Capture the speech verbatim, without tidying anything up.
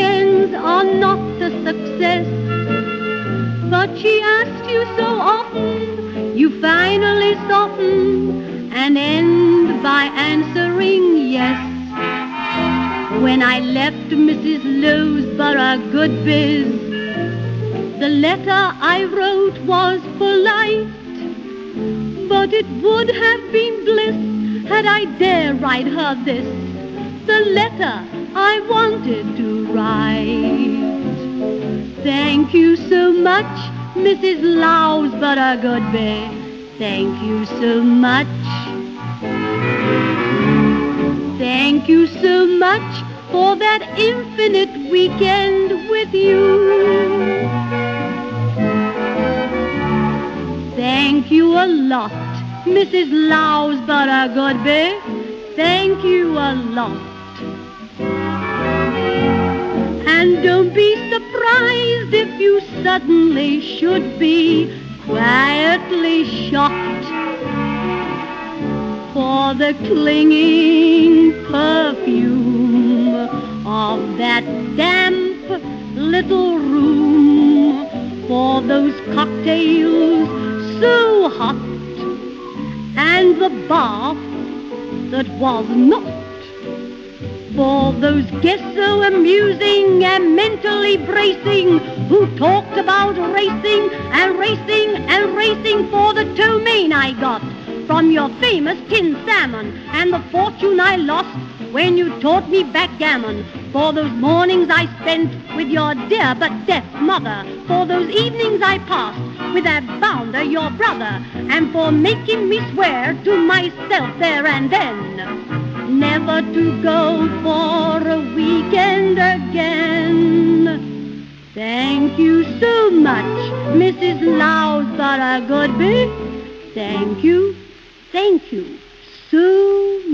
weekends are not a success. But she asked you so often, you finally soften and end by answering yes. When I left Missus Lowe's Borough Good Biz, the letter I wrote was polite, but it would have been bliss had I dare write her this, the letter I wanted to write. Thank you so much, Missus Lowe's Borough Good Biz. Thank you so much. Thank you so much for that infinite weekend with you. Thank you a lot, Missus Lowe's Borough Good Biz. Thank you a lot. And don't be surprised if you suddenly should be quietly shocked, for the clinging perfume of that damp little room, for those cocktails so hot, and the bath that was not, for those guests so amusing and mentally bracing, who talked about racing and racing and racing for the tow main I got from your famous tin salmon, and the fortune I lost when you taught me backgammon, for those mornings I spent with your dear but deaf mother, for those evenings I passed with that bounder, your brother, and for making me swear to myself there and then never to go for a weekend again. Thank you so much, Missus Lowe's Borough Good Biz. Thank you, thank you so much.